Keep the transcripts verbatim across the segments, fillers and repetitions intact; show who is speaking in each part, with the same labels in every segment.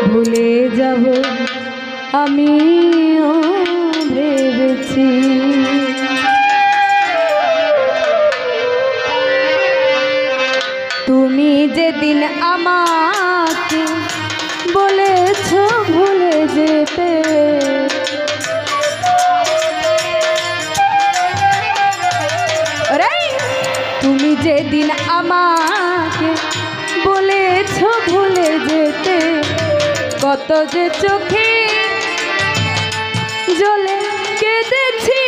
Speaker 1: ভুলে যাব আমিও ভেবেছি। তুমি যেদিন আমাকে বলেছ ভুলে যেতে, তুমি যেদিন আমাকে বলেছ ভুলে যেতে, কত যে চোখে জলে কেঁদেছি।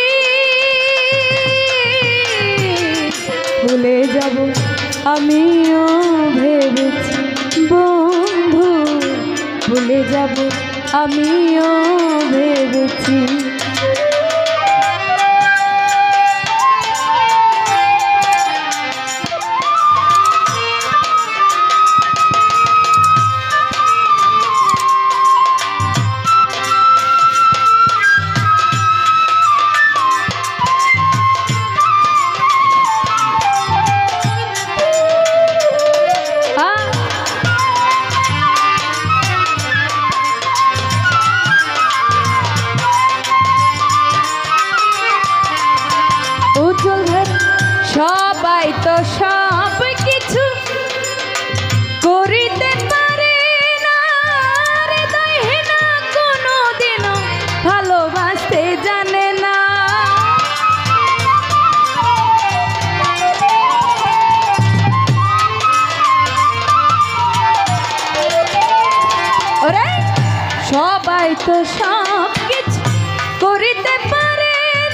Speaker 1: ভুলে যাব আমিও ভেবেছি বন্ধু, ভুলে যাব আমিও ভেবেছি। সবাই তো সব কিছু করিতে পারে না, হৃদয়ে না কোনো দিনও ভালোবাসতে জানে না। ওরে সবাই তো সব কিছু করিতে পারে,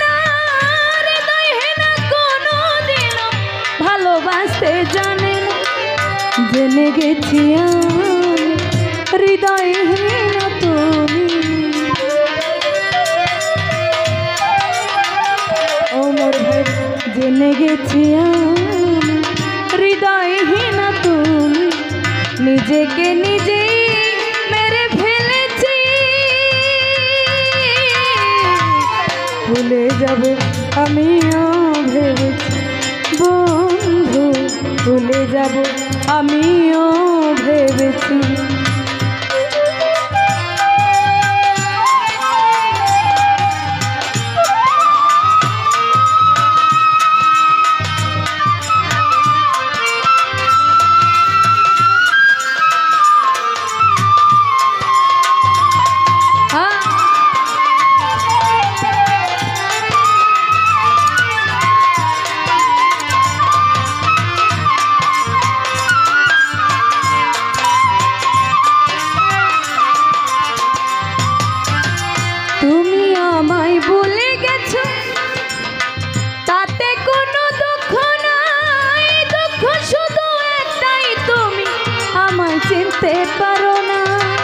Speaker 1: ভালোবাসতে জানে না। জেনে গেছি আমি হৃদয়হীন তুমি, ও মোর ভাই জেনে গেছি আমি হৃদয়হীন তুমি, নিজেকে নিজেই মেরে ফেলেছি। ভুলে যাব আমিও ভেবেছি বন্ধু, ভুলে যাব আমিও ভেবেছি। চিনতে পারো না,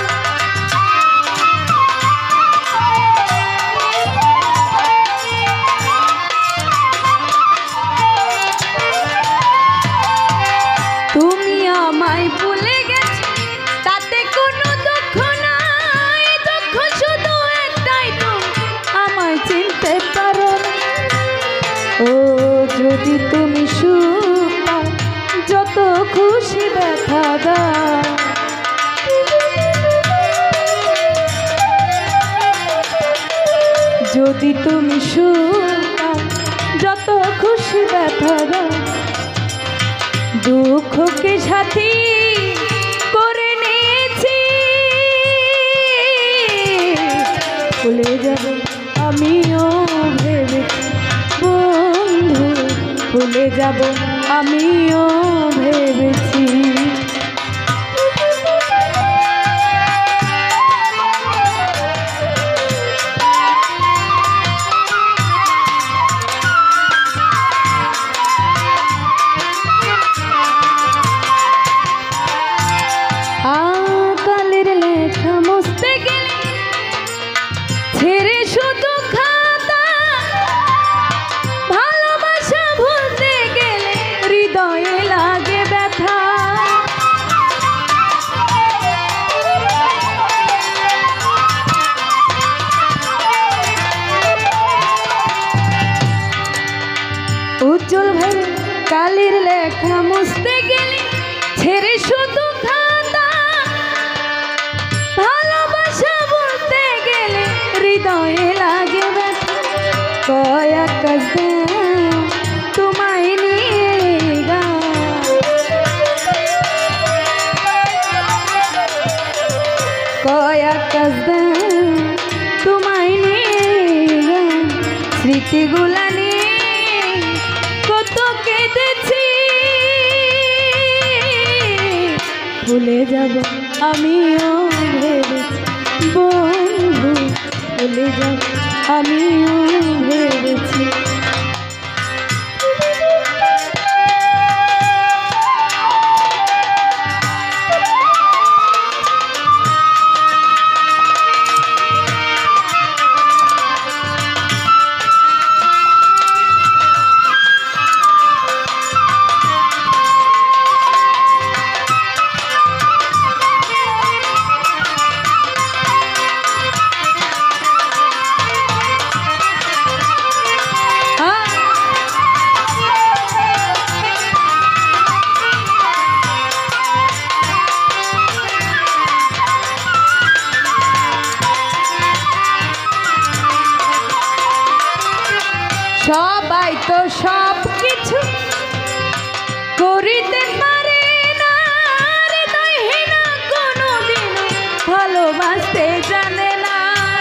Speaker 1: তুমি আমায় ভুলে গেছো তাতে কোনো দুঃখ নাই, দুঃখ শুধু একটাই তুমি আমায় চিনতে পারো না। ও যদি তুমি সুখ পাও যত খুশি ব্যথা দাও, যদি তুমি সুখ যত খুশি ব্যথা দাও, দুঃখকে সাথী করে নিয়েছি। ভুলে যাব আমিও ভেবেছি বন্ধু, ভুলে যাব আমিও ভেবেছি। ভালোবাসা ভুলতে গেলে হৃদয়ে লাগে ব্যথা। কাজদাম তোমায় নিয়ে গান, কয়া কাজদাম তোমায় নিয়ে গান, স্মৃতিগুলা নিয়ে কত কেঁদেছি, ভুলে যাব আমিও ভেবেছি বন্ধু, ভুলে যাব আমিও ভেবেছি। সবাই তো সব কিছু করিতে পারে না, হৃদয়হীনা কোনোদিন ভালোবাসতে জানে না।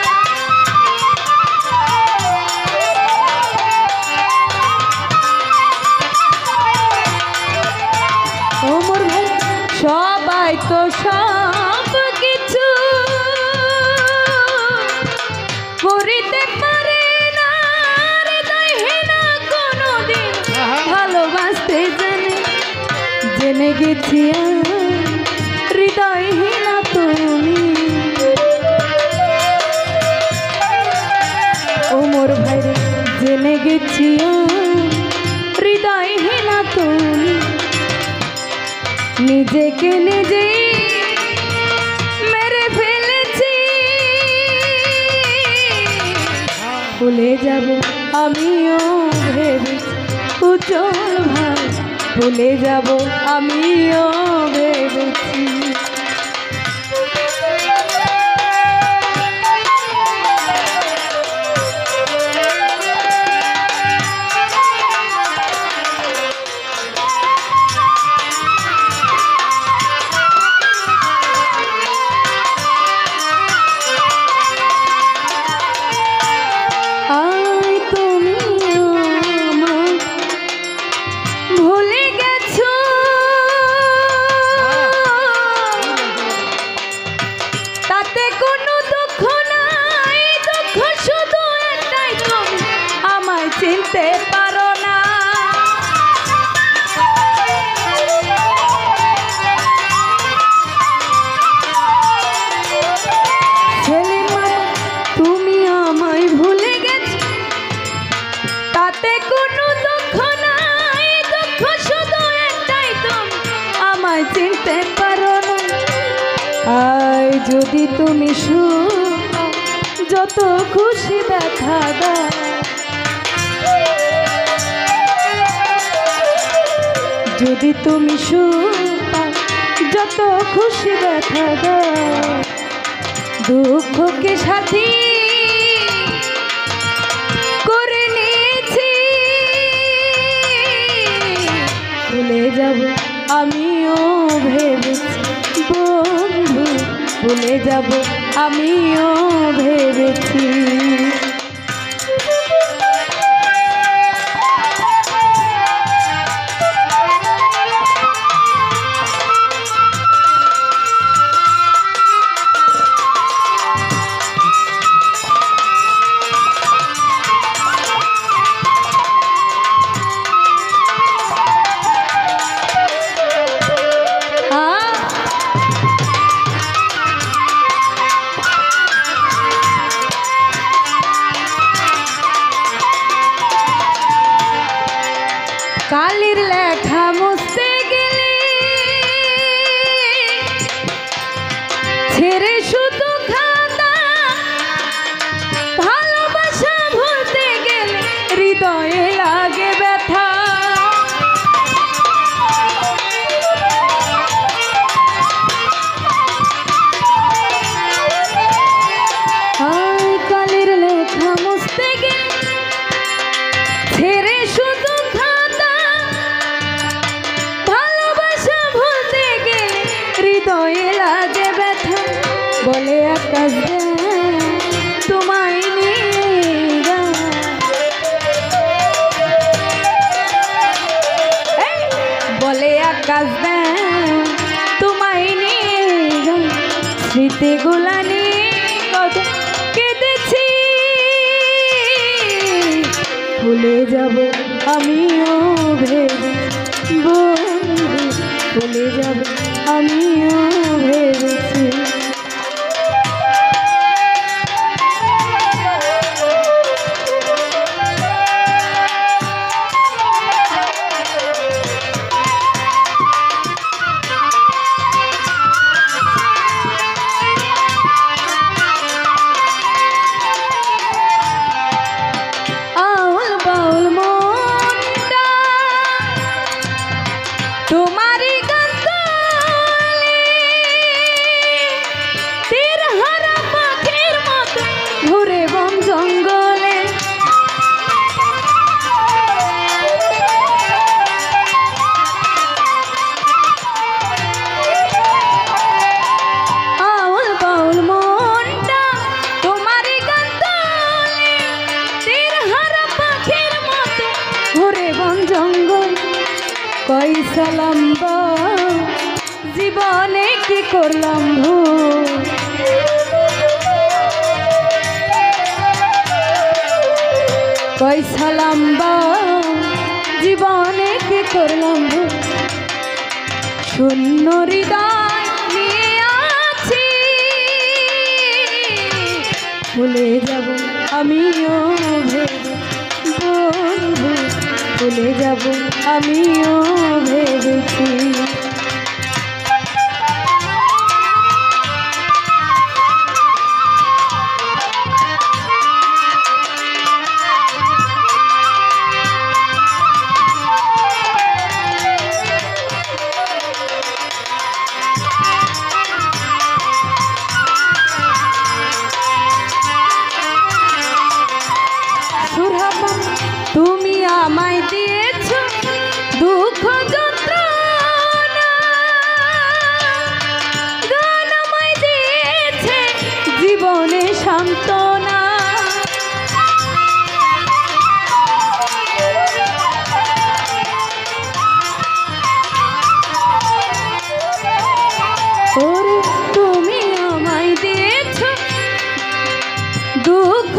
Speaker 1: ও মোর ভাই, সবাই তো সব কিছু করিতে পারে না, ভালোবাসতে জানে, জেনে গেছি হৃদয়হীনা তুমি। ও মোর ভাই, জেনে গেছি হৃদয়হীনা তুমি, নিজেকে নিজেই মেরে ফেলেছি, ভুলে যাব আমিও ভেবেছি উজ্জ্বল ভাই, ভুলে যাব আমিও ভেবেছি। চিনতে পারো না, ছেলে মামা তুমি আমায় ভুলে গেছো, তাতে কোনো দুঃখ নাই, দুঃখ শুধু একটাই তুমি আমায় চিনতে পারো না। আয় যদি তুমি সুখ যত খুশি দেখা দাও, যদি তুমি সুখ যত খুশি দেখা দাও, দুঃখকে সাথী করে নিয়েছি, ভুলে যাব আমিও ভেবেছি বন্ধু, ভুলে যাব আমিও ভেবেছি। কালির লেখা মুছতে গেলে ছেড়ে শুধু খাতা, ভালোবাসা ভুলতে গেলে হৃদয়ে লাগে ব্যথা। কালির লেখা মুছতে গেলে আকাশ তোমায় নিয়ে বলে আকাশ তোমায় নিয়ে স্মৃতি গুলানি কত কেঁদেছি ভুলে যাব আমিও ভেবে বন্ধু ভুলে যাব আমিও ভেবেছি কইসালাম জীবনে কি করলাম ভুল কইসালাম জীবনে কি করলাম ভুল শূন্য হৃদয় নিয়ে আছি ভুলে যাব আমিও ভেবে বন্ধু ভুলে যাব আমিও ভেবেছি তুমি আমায় দিয়েছ দুঃখ যন্ত্রণা গান আমায় দিয়েছে জীবনে সান্ত্বনা ওরে তুমি আমায় দিয়েছ দুঃখ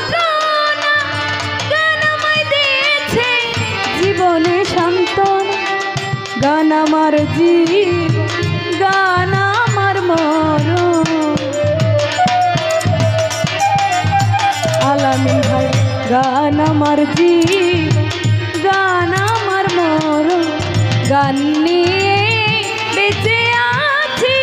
Speaker 1: জীবনে সান্ত্বনা গান আমার জি গান আমার মরণ আলামিন ভাই গান আমার জি গান আমার মরণ গান নিয়ে বেঁচে আছি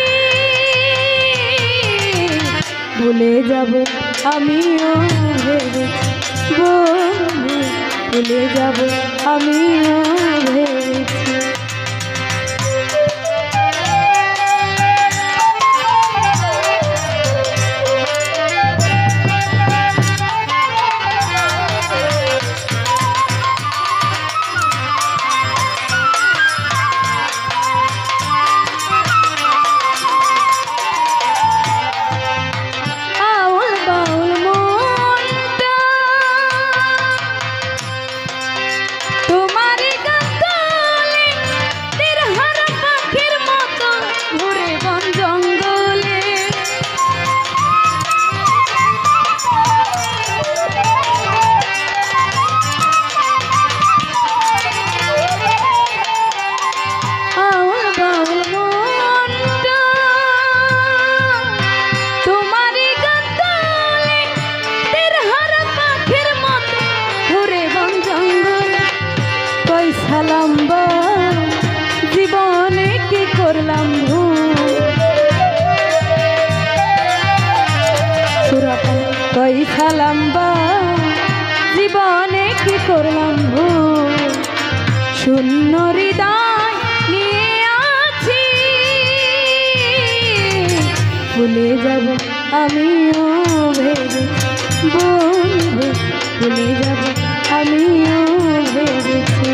Speaker 1: ভুলে যাব আমিও ভেবেছি বন্ধু ভুলে যাব আমিও ভেবেছি জীবনে কি করলাম কইসালাম জীবনে কি করলাম ভুল শূন্য হৃদয় নিয়ে আছি ভুলে যাব আমিও ভেবে বন্ধু ভুলে যাব আমিও ভেবেছি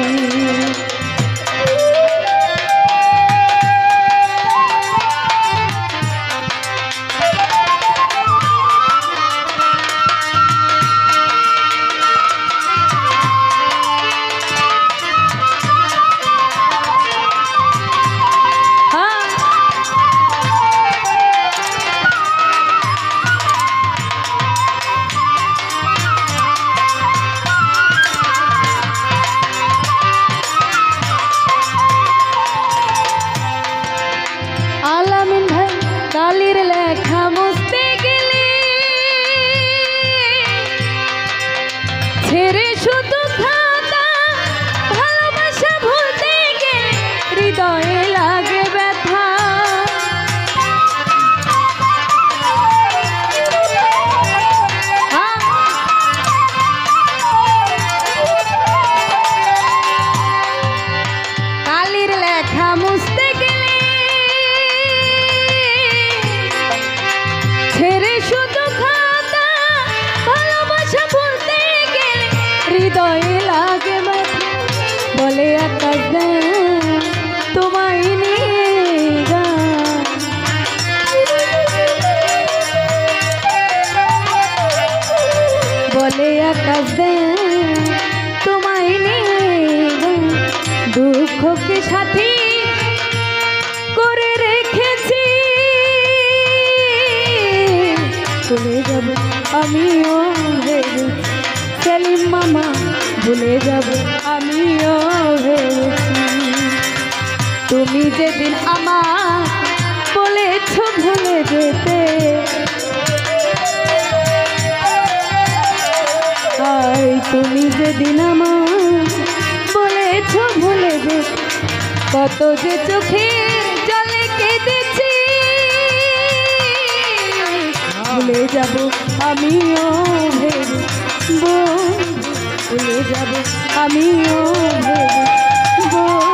Speaker 1: বলে আকাশ দে তোমায় নিয়ে দুঃখকে সাথী করে রেখেছি ভুলে যাব আমিও ভেবেছি সেলিম মামা ভুলে যাব আমিও ভেবেছি তুমি যেদিন আমার বলেছ ভুলে যেতে আর তুমি যেদিন আমার বলেছ ভুলে যেতে কত যে চোখে জলে কেঁদেছি ভুলে যাব আমিও ভেবে ভুলে যাব আমিও ভেবে